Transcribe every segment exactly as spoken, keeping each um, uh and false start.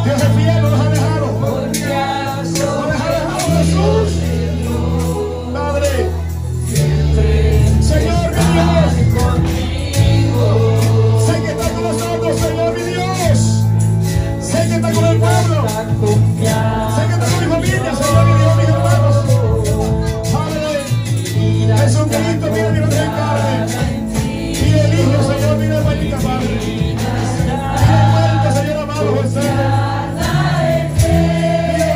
Dios es fiel, no nos ha dejado. No nos ha dejado Jesús. Padre, Señor mi Dios, sé que está con nosotros, Señor mi Dios. Sé que está con el pueblo. Sé que está con mi familia, Señor mi Dios, mis hermanos. Padre, Jesucristo viene mi nombre en carne. Y el Hijo, Señor, viene de María, Padre. Y de vuelta, Señor amado José. Mira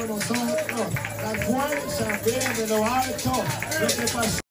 nosotros. La fuerza viene de lo alto. Lo que pasó